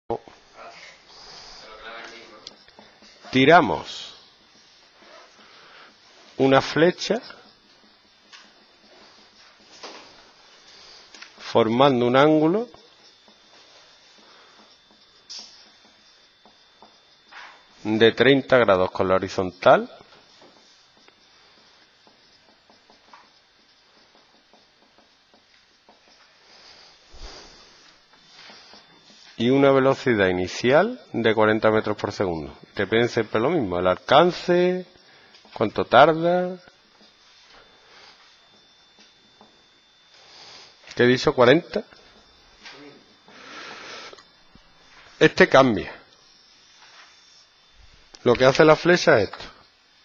Tiramos una flecha formando un ángulo de 30 grados con la horizontal y una velocidad inicial de 40 metros por segundo. Te piden siempre lo mismo, el alcance, cuánto tarda. ¿Qué he dicho? 40. Este cambia. Lo que hace la flecha es esto.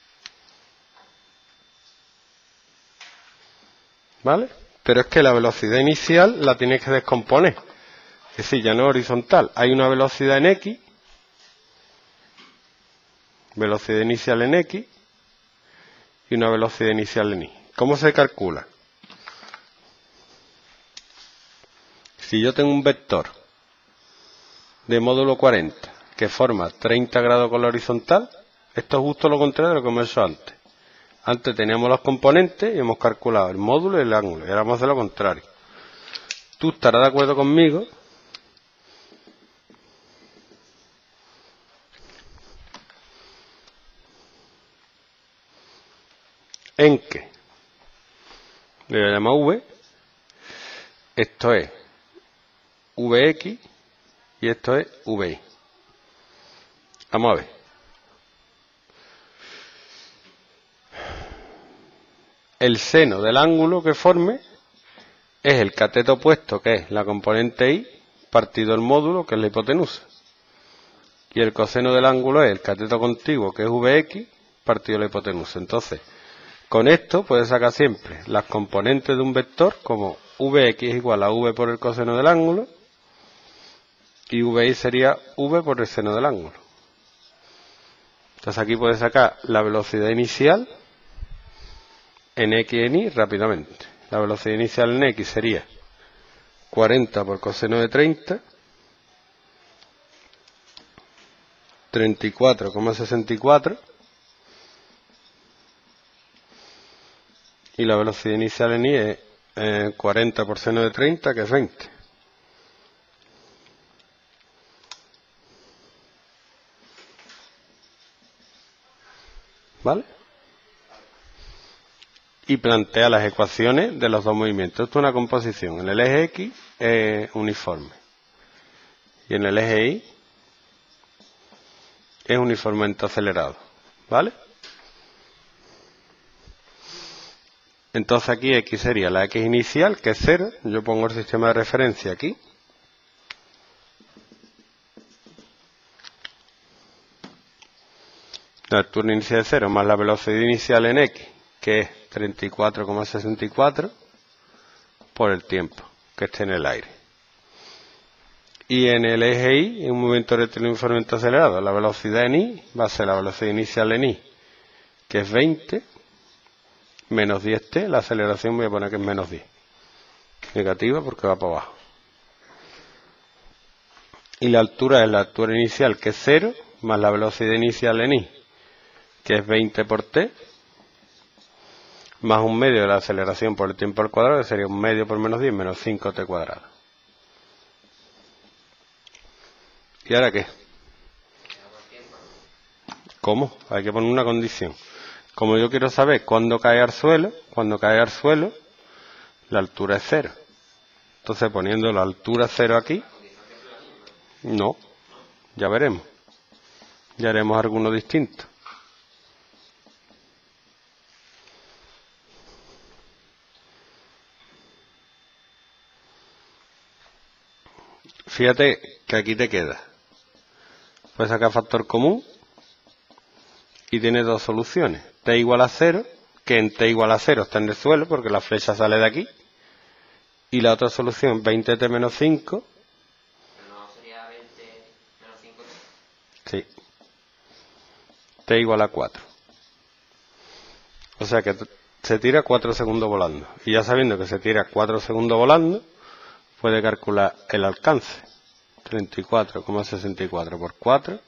¿Vale? Pero es que la velocidad inicial la tienes que descomponer. Es decir, ya no es horizontal. Hay una velocidad en X, velocidad inicial en X, y una velocidad inicial en Y. ¿Cómo se calcula? Si yo tengo un vector de módulo 40 que forma 30 grados con la horizontal, esto es justo lo contrario de lo que hemos hecho antes. Antes teníamos los componentes y hemos calculado el módulo y el ángulo, y ahora vamos a hacer lo contrario. Tú estarás de acuerdo conmigo en que le voy a llamar V, esto es Vx y esto es Vi. Vamos a ver. El seno del ángulo que forme es el cateto opuesto, que es la componente Y, partido el módulo, que es la hipotenusa. Y el coseno del ángulo es el cateto contiguo, que es Vx, partido la hipotenusa. Entonces, con esto puedes sacar siempre las componentes de un vector como Vx es igual a V por el coseno del ángulo y Vi sería V por el seno del ángulo. Entonces aquí puedes sacar la velocidad inicial en X y en Y rápidamente. La velocidad inicial en X sería 40 por coseno de 30, 34,64. Y la velocidad inicial en Y es 40 por seno de 30, que es 20. ¿Vale? Y plantea las ecuaciones de los dos movimientos. Esto es una composición. En el eje X es uniforme. Y en el eje Y es uniformemente acelerado. ¿Vale? Entonces aquí X sería la X inicial, que es 0. Yo pongo el sistema de referencia aquí. La altura inicial es 0 más la velocidad inicial en X, que es 34,64 por el tiempo que esté en el aire. Y en el eje Y, en un movimiento rectilíneo uniformemente acelerado, la velocidad en Y va a ser la velocidad inicial en Y, que es 20, menos 10t, la aceleración voy a poner que es menos 10. Negativa porque va para abajo. Y la altura es la altura inicial, que es 0, más la velocidad inicial en Y, que es 20 por t, más un medio de la aceleración por el tiempo al cuadrado, que sería un medio por menos 10, menos 5t cuadrado. ¿Y ahora qué? ¿Cómo? Hay que poner una condición. Como yo quiero saber cuándo cae al suelo, la altura es 0. Entonces poniendo la altura 0 aquí, no, ya veremos. Ya haremos alguno distinto. Fíjate que aquí te queda. Puedes sacar factor común y tienes dos soluciones. T igual a 0, que en T igual a 0 está en el suelo porque la flecha sale de aquí. Y la otra solución, 20t menos 5. ¿Pero no sería 20 menos 5? Sí. T igual a 4. O sea que se tira 4 segundos volando. Y ya sabiendo que se tira 4 segundos volando, puede calcular el alcance. 34,64 por 4.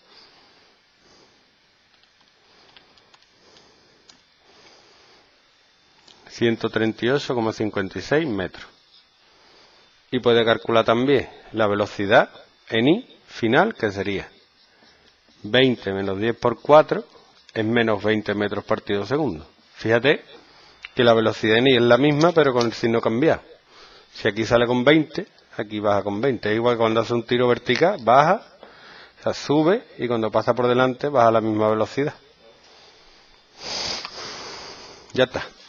...138,56 metros. Y puede calcular también la velocidad en I final, que sería 20 menos 10 por 4 es menos 20 metros partido segundo. Fíjate que la velocidad en I es la misma, pero con el signo cambiado. Si aquí sale con 20, aquí baja con 20. Es igual que cuando hace un tiro vertical, baja, o sea, sube, y cuando pasa por delante, baja a la misma velocidad. Ya está.